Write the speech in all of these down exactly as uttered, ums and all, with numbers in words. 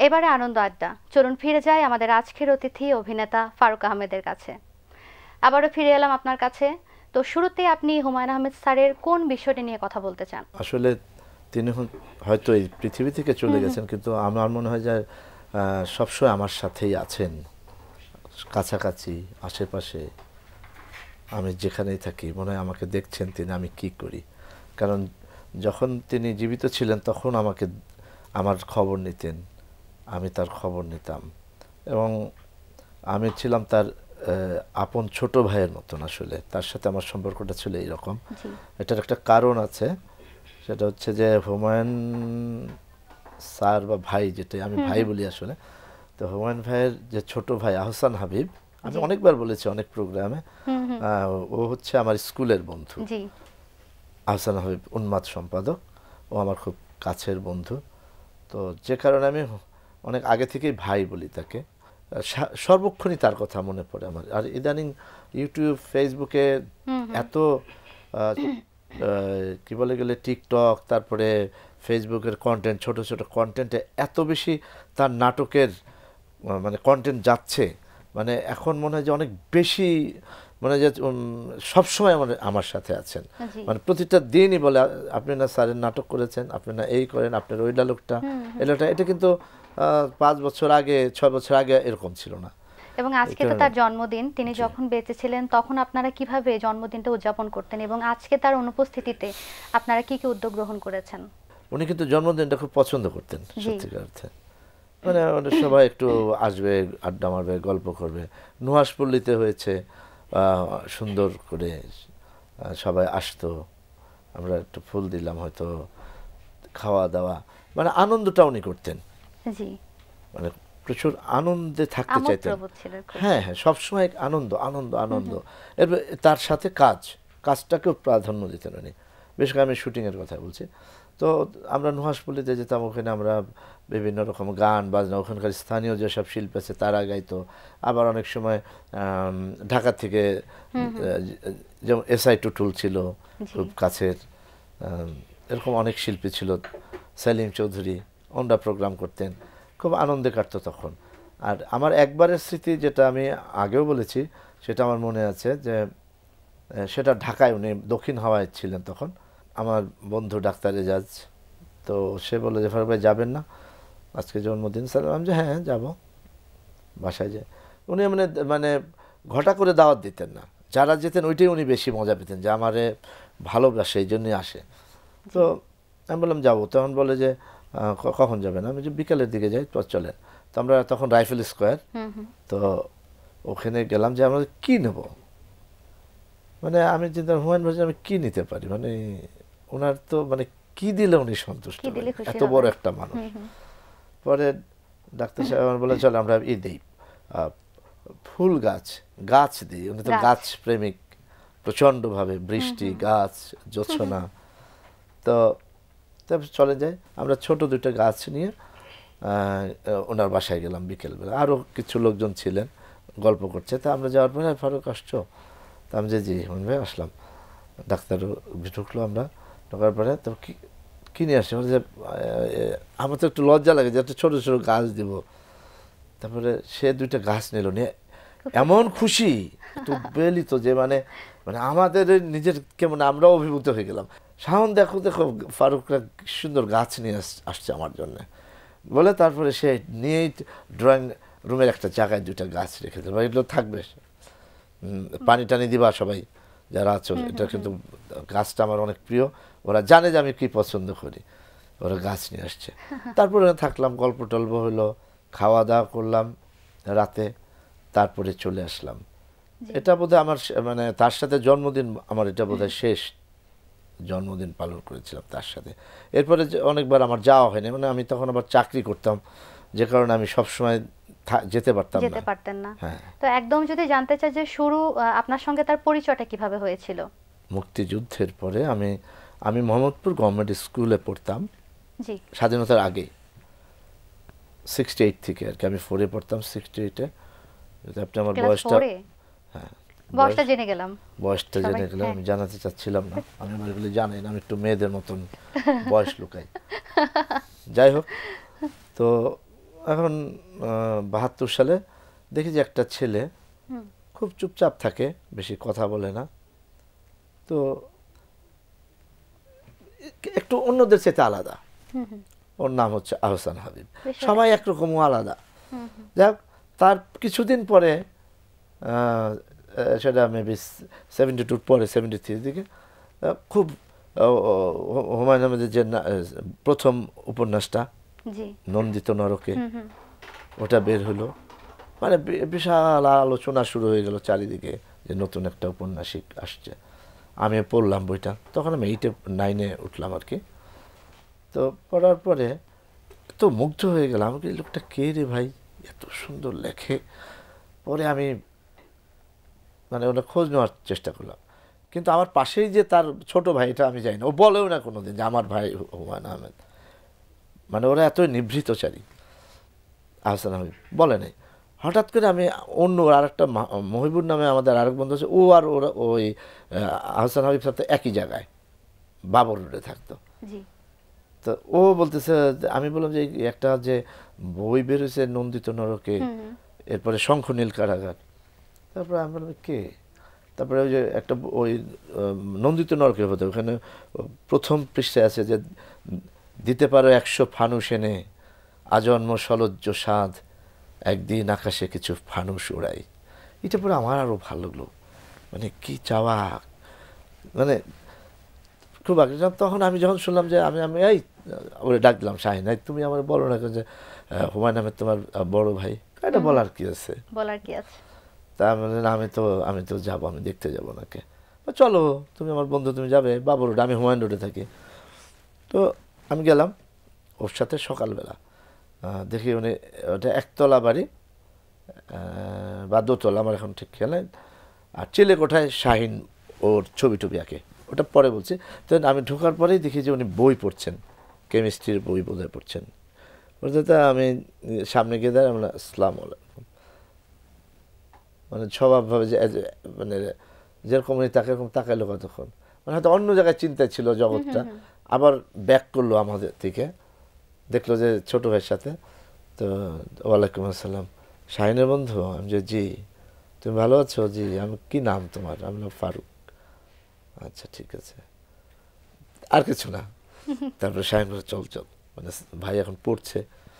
এবারে আনন্দ আড্ডা, চলুন ফিরে যাই আমাদের আজকের অতিথি অভিনেতা ফারুক আহমেদের কাছে। আবারও ফিরে এলাম আপনার কাছে। তো শুরুতেই আপনি হুমায়ুন আহমেদ স্যারের কোন বিষয়টি নিয়ে কথা বলতে চান? আসলে তিনি হয়তো এই পৃথিবী থেকে চলে গেছেন, কিন্তু আমার মনে হয় যে সবসময় আমার সাথেই আছেন, কাছাকাছি, আশেপাশে। আমি যেখানেই থাকি মনে হয় আমাকে দেখছেন তিনি, আমি কি করি। কারণ যখন তিনি জীবিত ছিলেন তখন আমাকে আমার খবর নিতেন, আমি তার খবর নিতাম, এবং আমি ছিলাম তার আপন ছোট ভাইয়ের মতন। আসলে তার সাথে আমার সম্পর্কটা ছিল এইরকম। এটার একটা কারণ আছে, সেটা হচ্ছে যে হুমায়ুন স্যার বা ভাই, যেটা আমি ভাই বলি আসলে, তো হুমায়ুন ভাইয়ের যে ছোট ভাই আহসান হাবিব, আমি অনেকবার বলেছি অনেক প্রোগ্রামে, ও হচ্ছে আমার স্কুলের বন্ধু। আহসান হাবিব উন্মাদ সম্পাদক, ও আমার খুব কাছের বন্ধু। তো যে কারণে আমি অনেক আগে থেকেই ভাই বলি তাকে। সর্বক্ষণই তার কথা মনে পড়ে আমার। আর ইদানিং ইউটিউব, ফেসবুকে এত কি বলে গেলে টিকটক, তারপরে ফেসবুকের কন্টেন্ট, ছোট ছোট কন্টেন্টে এত বেশি তার নাটকের মানে কন্টেন্ট যাচ্ছে, মানে এখন মনে হয় যে অনেক বেশি, মানে যে সবসময় মানে আমার সাথে আছেন, মানে প্রতিটা দিনই বলে আপনি না স্যারের নাটক করেছেন, আপনি না এই করেন, আপনার ওই ডায়লগটা এলাটা। এটা কিন্তু পাঁচ বছর আগে, ছয় বছর আগে এরকম ছিল না। এবং আজকে তো তার জন্মদিন, তিনি যখন বেঁচে ছিলেন তখন আপনারা কিভাবে জন্মদিনটা উদযাপন করতেন, এবং আজকে তার অনুপস্থিতিতে আপনারা কি কি উদ্যোগ গ্রহণ করেছেন? উনি কিন্তু জন্মদিনটা খুব পছন্দ করতেন সত্যিকার অর্থে। মানে সবাই একটু আসবে, আড্ডা মারবে, গল্প করবে। নুহাসপল্লীতে হয়েছে, সুন্দর করে সবাই আসতো, আমরা একটু ফুল দিলাম, হয়তো খাওয়া দাওয়া, মানে আনন্দটা উনি করতেন। জি, মানে প্রচুর আনন্দে থাকতে চাইতেন। হ্যাঁ হ্যাঁ, সবসময় আনন্দ আনন্দ আনন্দ। এরপর তার সাথে কাজ, কাজটাকেও প্রাধান্য দিতেন উনি। বেশ করে আমি শুটিংয়ের কথা বলছি। তো আমরা নুহাসপল্লীতে যেতাম, ওখানে আমরা বিভিন্ন রকম গান বাজনা, ওখানকার স্থানীয় যেসব শিল্পী আছে তারা গাইতো। আবার অনেক সময় ঢাকা থেকে যেমন এস আই টুটুল ছিল খুব কাছের, এরকম অনেক শিল্পী ছিল, সেলিম চৌধুরী, ওনারা প্রোগ্রাম করতেন। খুব আনন্দে কাটতো তখন। আর আমার একবারের স্মৃতি, যেটা আমি আগেও বলেছি, সেটা আমার মনে আছে, যে সেটা ঢাকায়, উনি দক্ষিণ হাওয়ায় ছিলেন তখন। আমার বন্ধু ডাক্তার এজাজ, তো সে বললো যে ফারুক ভাই যাবেন না আজকে জন্মদিন? স্যার আমি যে হ্যাঁ যাবো। বাসায় যায় উনি মানে মানে ঘটা করে দাওয়াত দিতেন না, যারা যেতেন ওইটাই উনি বেশি মজা পেতেন, যে আমারে ভালোবাসে এই জন্যই আসে। তো আমি বললাম যাবো। তখন বলে যে কখন যাবেন? আমি যে বিকালের দিকে যাই, তো চলেন। তো আমরা তখন রাইফেল স্কোয়ার, তো ওখানে গেলাম, যে আমরা কি নেব, মানে আমি চিন্তা হুমায়ুন ভাই আমি কি নিতে পারি, মানে ওনার তো মানে কি দিলে উনি সন্তুষ্ট, এত বড় একটা মানুষ। পরে ডাক্তার সাহেব আমার বলে চল আমরা ই দিই, ফুল গাছ গাছ দিই। উনি তো গাছ প্রেমিক প্রচণ্ডভাবে, বৃষ্টি, গাছ, জোছনা। তো চলে যাই, আমরা ছোট দুটো গাছ নিয়ে ওনার বাসায় গেলাম বিকেলবেলা। আরও কিছু লোকজন ছিলেন, গল্প করছে। তা আমরা যাওয়ার পরে ফারুক আসছো? তা আমি যে জি হুমায়ুন ভাই আসলাম। ডাক্তারও ঢুকলো, আমরা ঢোকার পরে তো কি নিয়ে আসছি, যে আমার তো একটু লজ্জা লাগে যে একটা ছোটো ছোটো গাছ দিব। তারপরে সে দুইটা গাছ নিল, নিয়ে এমন খুশি, একটু বেলিত, যে মানে মানে আমাদের নিজের কেমন আমরাও অভিভূত হয়ে গেলাম। শাওন দেখো দেখো ফারুকরা সুন্দর গাছ নিয়ে আসছে আমার জন্য বলে। তারপরে সে নিয়েই ড্রয়িং রুমের একটা জায়গায় দুইটা গাছ রেখে দিল, এগুলো থাকবে, পানি টানি দিবা সবাই যারা আছো। এটা কিন্তু গাছটা আমার অনেক প্রিয়, ওরা জানে যে আমি কি পছন্দ করি, ওরা গাছ নিয়ে আসছে। তারপরে থাকলাম, গল্প টল্প হলো, খাওয়া দাওয়া করলাম রাতে, তারপরে চলে আসলাম। এটা বোধহয় আমার মানে তার সাথে জন্মদিন, আমার এটা বোধহয় শেষ জন্মদিন পালন করেছিলাম তার সাথে। এরপরে অনেকবার আমার যাওয়া হয়নি, মানে আমি তখন আবার চাকরি করতাম, যে কারণে আমি সবসময় যেতে পারতাম না। যেতে পারতেন না। তো একদম যদি জানতে চাই যে শুরু আপনার সঙ্গে তার পরিচয়টা কিভাবে হয়েছিল? মুক্তিযুদ্ধের পরে আমি আমি মোহাম্মদপুর গভর্নমেন্ট স্কুলে পড়তাম, জি, স্বাধীনতার আগে সিক্সটি এইট থেকে আর কি। আমি ফোরে পড়তাম, সিক্সটি এইটে। আপনি আমার বয়সটা, হ্যাঁ বয়সটা জেনে গেলাম, বয়সটা জেনে গেলাম। আমি জানাতে চাচ্ছিলাম না, আমি আমার এগুলো জানি না, আমি একটু মেয়েদের মতন বয়স লুকাই। যাই হোক, তো এখন বাহাত্তর সালে দেখি যে একটা ছেলে খুব চুপচাপ থাকে, বেশি কথা বলে না, তো একটু অন্যদের চেয়ে আলাদা। ওর নাম হচ্ছে আহসান হাবিব। সবাই একরকম, আলাদা। যাক, তার কিছুদিন পরে, সেটা মেবি সেভেন্টি টুর পরে, সেভেন্টি থ্রির দিকে, খুব হুমায়ুন আহমেদের যে প্রথম উপন্যাসটা নন্দিত নরকে, ওটা বের হলো। মানে বিশাল আলোচনা শুরু হয়ে গেল চারিদিকে যে নতুন একটা উপন্যাসিক আসছে। আমি পড়লাম বইটা, তখন আমি এইটে নাইনে উঠলাম আর কি। তো পড়ার পরে তো মুগ্ধ হয়ে গেলাম, আমাকে এই লোকটা কে রে ভাই, এত সুন্দর লেখে। পরে আমি মানে ওটা খোঁজ নেওয়ার চেষ্টা করলাম, কিন্তু আমার পাশেই যে তার ছোট ভাই, এটা আমি জানি না, ও বলেও না কোনোদিন যে আমার ভাই হুমায়ুন আহমেদ। মানে ওরা এতই নিভৃতচারী, আহসান হাবিব বলে নাই। হঠাৎ করে আমি অন্য আর একটা মহিবুর নামে আমাদের আরেক বন্ধু আছে, ও আর ওরা ওই আহসান হাবিব সাথে একই জায়গায় বাবর রোডে থাকতো। তো ও বলতেছে, আমি বললাম যে একটা যে বই বেরোছে নন্দিত নরকে, এরপরে শঙ্খ নীল কারাগার। তারপরে আমি বললাম কে? তারপরে ওই যে একটা ওই নন্দিত নরকের হতো, ওখানে প্রথম পৃষ্ঠায় আছে যে দিতে পারো একশো ফানুস এনে আজন্ম সলজ্জ সাধ, একদিন আকাশে কিছু ফানুস উড়াই। এটা পরে আমার আরও ভালো লাগলো, মানে কি চাওয়া, মানে খুব আগে। তখন আমি যখন শুনলাম যে আমি আমি এই ওরে ডাক দিলাম, শাহিন, তুমি আমার বলো না যে হুমায়ুন আহমেদ তোমার বড় ভাই, এটা বলার কি আছে, বলার কি আছে। তা আমি বললাম আমি তো আমি তো যাবো, আমি দেখতে যাবো নাকি, চলো তুমি আমার বন্ধু, তুমি যাবে বাবর রোডে, আমি হুমায়ুন রোডে থাকি। তো আমি গেলাম ওর সাথে সকালবেলা, দেখি উনি ওটা একতলা বাড়ি বা দোতলা, আমার এখন ঠিক খেয়াল নেই। আর চিলে কোঠায় শাহিন ওর ছবি টবি আঁকে, ওটা পরে বলছি। তো আমি ঢোকার পরেই দেখি যে উনি বই পড়ছেন, কেমিস্ট্রির বই বোধহয় পড়ছেন। বলতে তা আমি সামনে গিয়ে দাঁড়াই, আমরা আসসালামু আলাইকুম, মানে স্বভাবভাবে যে মানে যেরকম উনি তাকে এরকম তাকাইলো কতক্ষণ, মানে হয়তো অন্য জায়গায় চিন্তা ছিল জগৎটা। আবার ব্যাক করলো আমাদের থেকে, দেখলো যে ছোট ভাইয়ের সাথে। তো ওয়ালাইকুম আসসালাম, শাহিনের বন্ধু? আমি যে জি। তুমি ভালো আছো? জি। আমি কি নাম তোমার? আমি নাম ফারুক। আচ্ছা ঠিক আছে, আর কিছু না। তারপরে শাহিন বলে চল চল, মানে ভাই এখন পড়ছে।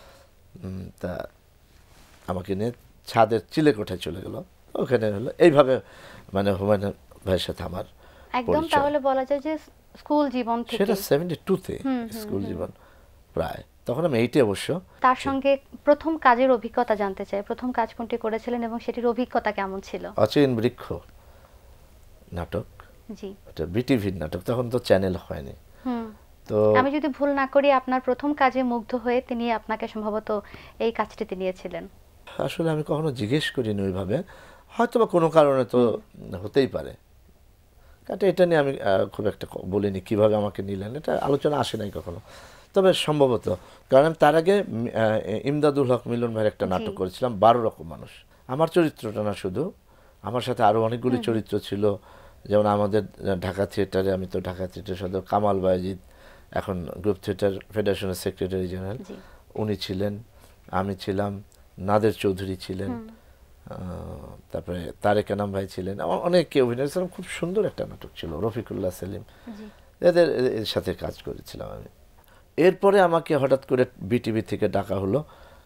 তা আমাকে নিয়ে ছাদের চিলে কোঠায় চলে গেল, ওখানে হলো এইভাবে মানে হুমায়ুন ভাইয়ের সাথে আমার একদম। তাহলে বলা যায় যে স্কুল জীবন থেকে, সেটা সেভেন্টি টুতে স্কুল জীবন প্রায়, তখন আমি এইটে অবশ্য। তার সঙ্গে প্রথম কাজের অভিজ্ঞতা জানতে চাই, প্রথম কাজ কোনটি করেছিলেন এবং সেটির অভিজ্ঞতা কেমন ছিল? অচিন বৃক্ষ নাটক, জি, এটা বিটিভির নাটক, তখন তো চ্যানেল হয়নি। তো আমি যদি ভুল না করি আপনার প্রথম কাজে মুগ্ধ হয়ে তিনি আপনাকে সম্ভবত এই কাজটিতে নিয়েছিলেন। আসলে আমি কখনো জিজ্ঞেস করিনি ওইভাবে, হয়তো বা কোনো কারণে তো হতেই পারে, কারণ এটা নিয়ে আমি খুব একটা বলিনি কীভাবে আমাকে নিলেন, এটা আলোচনা আসে নাই কখনো। তবে সম্ভবত, কারণ তার আগে ইমদাদুল হক মিলন ভাইয়ের একটা নাটক করেছিলাম, বারো রকম মানুষ। আমার চরিত্রটা না শুধু, আমার সাথে আরও অনেকগুলি চরিত্র ছিল। যেমন আমাদের ঢাকা থিয়েটারে, আমি তো ঢাকা থিয়েটার সদর, কামাল বায়েজিদ এখন গ্রুপ থিয়েটার ফেডারেশনের সেক্রেটারি জেনারেল, উনি ছিলেন, আমি ছিলাম, নাদের চৌধুরী ছিলেন, তারপরে তারেক এনাম ভাই ছিলেন, অনেকে অভিনয় ছিলাম। খুব সুন্দর একটা নাটক ছিল, রফিকুল্লাহ সেলিম, এদের এর সাথে কাজ করেছিলাম আমি। এরপরে আমাকে হঠাৎ করে বিটিভি থেকে ডাকা হলো,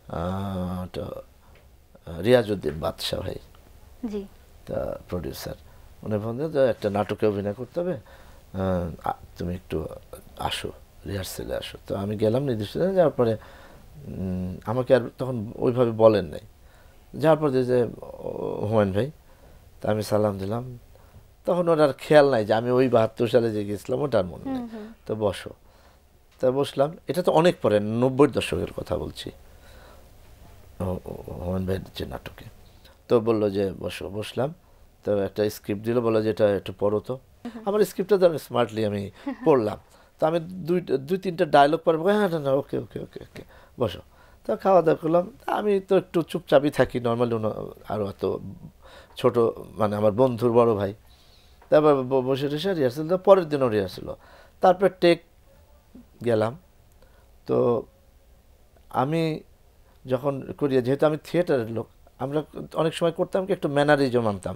রিয়াজউদ্দিন বাদশাহ ভাই, তা প্রডিউসার, উনি বললেন যে একটা নাটকে অভিনয় করতে হবে, তুমি একটু আসো, রিহার্সেলে আসো। তো আমি গেলাম নির্দিষ্ট, যাওয়ার পরে আমাকে আর তখন ওইভাবে বলেন নাই, যাওয়ার পর যে হুমায়ুন ভাই, তা আমি সালাম দিলাম। তখন ওর আর খেয়াল নাই যে আমি ওই বাহাত্তর সালে যে গেছিলাম, ওটার মনে নেই। তো বসো, তা বসলাম। এটা তো অনেক পরে, নব্বই দশকের কথা বলছি, হুমায়ুন ভাইয়ের যে নাটকে। তো বললো যে বসো, বসলাম। তো একটা স্ক্রিপ্ট দিল, বললো যে এটা একটু পড়ো। তো আমার স্ক্রিপ্টটা তো আমি স্মার্টলি আমি পড়লাম। তো আমি দুই দুই তিনটা ডায়লগ পড়বো, হ্যাঁ না ওকে ওকে ওকে ওকে বসো। তো খাওয়া দাওয়া করলাম। আমি তো একটু চুপচাপই থাকি নর্মালি, আরও এত ছোটো মানে আমার বন্ধুর বড় ভাই। তারপর বসে টসে রিহার্সেল, তো পরের দিনও রিহার্সেল। তারপর টেক গেলাম। তো আমি যখন করিয়া, যেহেতু আমি থিয়েটারের লোক, আমরা অনেক সময় করতাম কি একটু ম্যানারিজম আনতাম,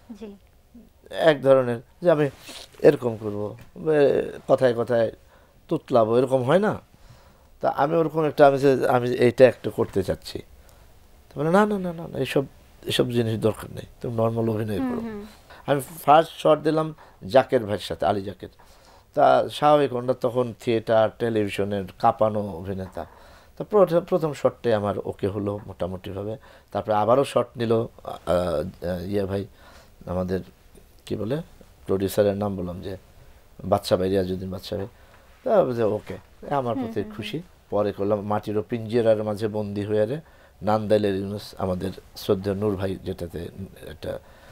এক ধরনের যে আমি এরকম করব, কথায় কথায় তুতলাবো, এরকম হয় না? তা আমি ওরকম একটা, আমি যে আমি এইটা একটু করতে চাচ্ছি, মানে না না না না না এইসব এসব জিনিস দরকার নেই, তুমি নর্মাল অভিনয় করো। আমি ফার্স্ট শট দিলাম জাকের ভাইয়ের সাথে, আলী জাকের। তা স্বাভাবিক, ওনারা তখন থিয়েটার টেলিভিশনের কাঁপানো অভিনেতা। তা প্রথম শটটাই আমার ওকে হলো মোটামুটিভাবে। তারপরে আবারও শট নিল ইয়ে ভাই, আমাদের কি বলে প্রডিউসারের নাম বললাম যে বাদশা ভাই, রিয়াজউদ্দিন বাদশা ভাই। তা ওকে, আমার প্রতি খুশি। পরে করলাম মাটিরও পিঞ্জেরার মাঝে বন্দি হয়ে রে, নান্দাইলের ইউনুস, আমাদের শ্রদ্ধেয় নূর ভাই, যেটাতে একটা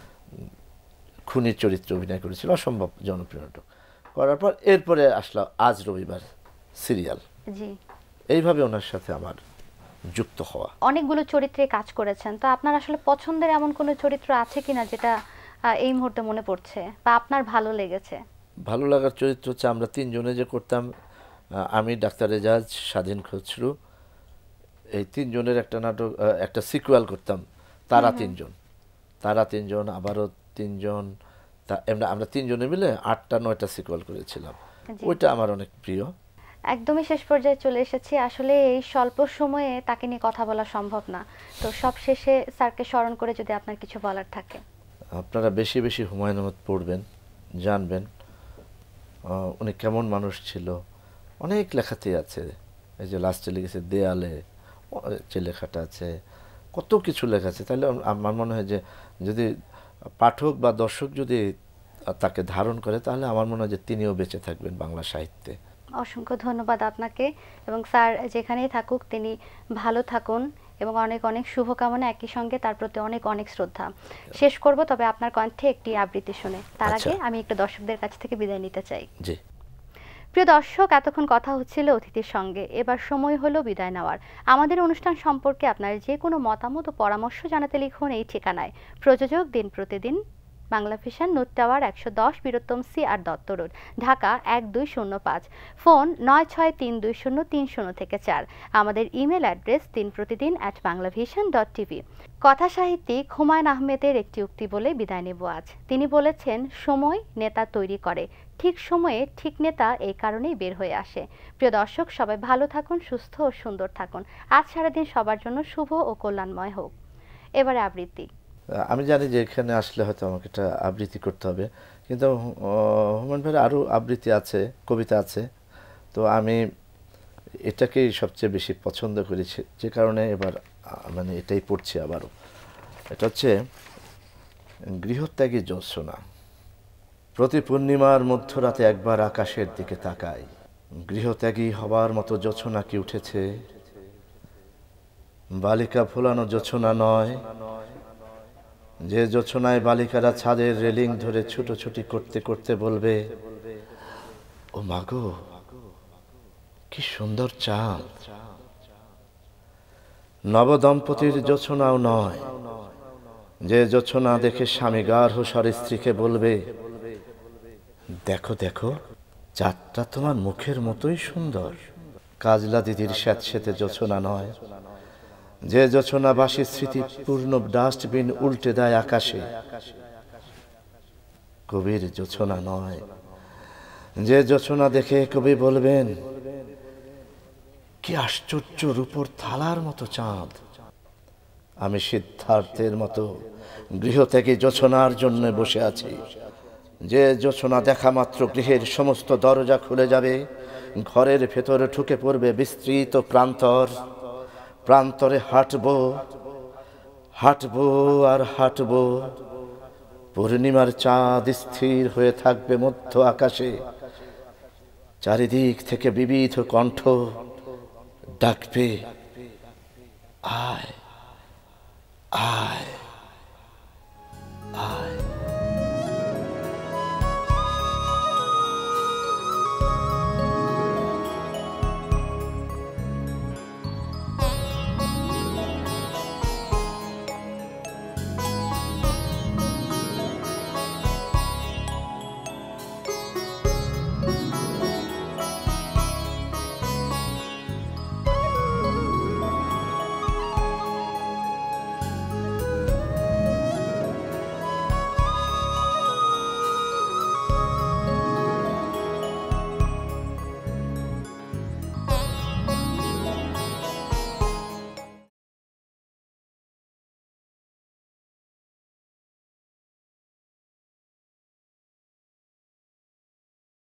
খুনির চরিত্র অভিনয় করেছিল, অসম্ভব জনপ্রিয় নাটক। করার পর এরপরে আসলো আজ রবিবার সিরিয়াল। এইভাবে ওনার সাথে আমার যুক্ত হওয়া। অনেকগুলো চরিত্রে কাজ করেছেন, তো আপনার আসলে পছন্দের এমন কোনো চরিত্র আছে কিনা যেটা এই মুহূর্তে মনে পড়ছে বা আপনার ভালো লেগেছে? ভালো লাগার চরিত্র হচ্ছে আমরা তিনজনে যে করতাম, আমি, ডাক্তার এজাজ, স্বাধীন খসরু, এই তিনজনের একটা নাটক, একটা সিকুয়াল করতাম, তারা তিনজন, তারা তিনজন আবারও তিনজন, তা এমনি আমরা তিনজনে মিলে আটটা নয়টা সিকুয়াল করেছিলাম। ওইটা আমার অনেক প্রিয়। একদমই শেষ পর্যায়ে চলে এসেছি। আসলে এই স্বল্প সময়ে তাকে নিয়ে কথা বলা সম্ভব না, তো সব শেষে স্যারকে স্মরণ করে যদি আপনার কিছু বলার থাকে। আপনারা বেশি বেশি হুমায়ুন আহমেদ পড়বেন, জানবেন উনি কেমন মানুষ ছিল। অনেক লেখাতেই আছে, এই যে লাস্টে লিখেছে দেয়ালে যে লেখাটা আছে, কত কিছু লেখা আছে। তাহলে আমার মনে হয় যে যদি পাঠক বা দর্শক যদি তাকে ধারণ করে, তাহলে আমার মনে হয় যে তিনিও বেঁচে থাকবেন বাংলা সাহিত্যে। অসংখ্য ধন্যবাদ আপনাকে, এবং স্যার যেখানেই থাকুক তিনি ভালো থাকুন, এবং অনেক অনেক শুভকামনা, একই সঙ্গে তার প্রতি অনেক অনেক শ্রদ্ধা। শেষ করব তবে আপনার কণ্ঠে একটি আবৃত্তি শুনে, তার আগে আমি একটু দর্শকদের কাছ থেকে বিদায় নিতে চাই। জি। প্রিয় দর্শক, এতক্ষণ কথা হচ্ছিল অতিথির সঙ্গে, এবার সময় হলো বিদায় নেওয়ার। আমাদের অনুষ্ঠান সম্পর্কে আপনার যে কোনো মতামত ও পরামর্শ জানাতে লিখুন এই ঠিকানায়। প্রযোজক দিন প্রতিদিন, বাংলাভিশন, নোট টাওয়ার একশো দশ, Biruttam C R Datta road, Dhaka এক দুই শূন্য পাঁচ। ফোন নয় ছয় তিন দুই শূন্য তিন শূন্য থেকে চার। আমাদের ইমেল অ্যাড্রেস দিন প্রতিদিন অ্যাট বাংলাভিশন ডট টিভি। কথা সাহিত্যিক হুমায়ুন আহমেদের একটি উক্তি বলে বিদায় নেব আজ। তিনি বলেছেন, সময় নেতা তৈরি করে, ঠিক সময়ে ঠিক নেতা এই কারণেই বের হয়ে আসে। প্রিয় দর্শক, সবাই ভালো থাকুন, সুস্থ ও সুন্দর থাকুন। আজ সারাদিন সবার জন্য শুভ ও কল্যাণময় হোক। এবারে আবৃত্তি। আমি জানি যে এখানে আসলে হয়তো আমাকে একটা আবৃত্তি করতে হবে, কিন্তু হুমায়ুন ভাইয়ের আরও আবৃত্তি আছে, কবিতা আছে, তো আমি এটাকেই সবচেয়ে বেশি পছন্দ করেছি, যে কারণে এবার মানে এটাই পড়ছি আবারও। এটা হচ্ছে গৃহত্যাগী জ্যোৎস্না। প্রতি পূর্ণিমার মধ্যরাতে একবার আকাশের দিকে তাকাই, গৃহত্যাগী হবার মতো জ্যোৎস্না কি উঠেছে? বালিকা ভোলানো জ্যোৎস্না নয়, যে জ্যোৎস্নায় বালিকারা ছাদের রেলিং ধরে ছুটোছুটি করতে করতে বলবে, ও মাগো কি সুন্দর চাঁদ। নবদম্পতির জ্যোৎস্নাও নয়, যে জ্যোৎস্না দেখে স্বামী গার্হ স্বরে স্ত্রীকে বলবে, দেখো দেখো চাঁদটা তোমার মুখের মতোই সুন্দর। কাজলা দিদির স্যাঁতস্যাঁতে জ্যোৎস্না নয়, যে জ্যোৎস্নাবাসী স্মৃতিপূর্ণ ডাস্টবিন উল্টে দেয় আকাশে। কবির জ্যোৎস্না নয়, যে জ্যোৎস্না দেখে কবি বলবেন, কি আশ্চর্য রূপর থালার মতো চাঁদ। আমি সিদ্ধার্থের মতো গৃহত্যাগী জ্যোৎস্নার জন্য বসে আছি, যে জ্যোৎস্না দেখা মাত্র গৃহের সমস্ত দরজা খুলে যাবে, ঘরের ভেতরে ঢুকে পড়বে বিস্তৃত প্রান্তর। প্রান্তরে হাঁটবো হাঁটবো আর হাঁটবো, পূর্ণিমার চাঁদ স্থির হয়ে থাকবে মধ্য আকাশে। চারিদিক থেকে বিবিধ কণ্ঠ ডাকবে, আয় আয়।